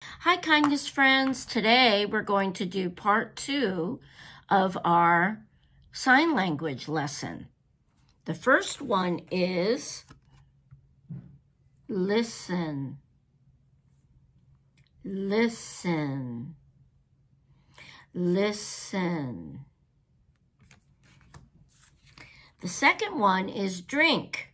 Hi, kindness friends. Today we're going to do part 2 of our sign language lesson. The first one is listen, listen, listen. The second one is drink,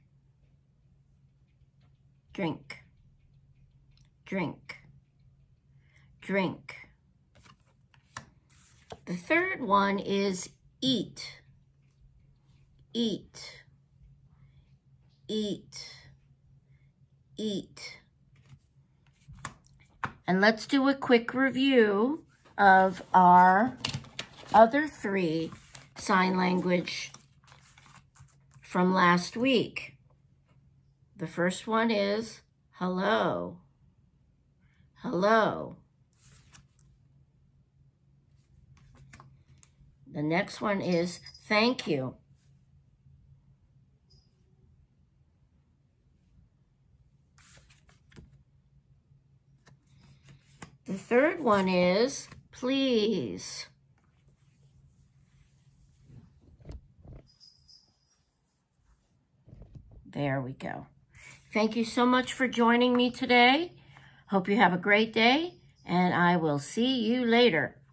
drink, drink, drink. The third one is eat, eat, eat, eat. And let's do a quick review of our other 3 sign language from last week. The first one is hello, hello. The next one is thank you. The third one is please. There we go. Thank you so much for joining me today. Hope you have a great day, and I will see you later.